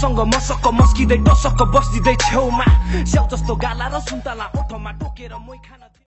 मसँग मसक्क मस्किँदै टसक्क बस्दिँदै छेउमा स्याउ जस्तो गाला र सुन्तला ओठमा टोकेर मोइ खान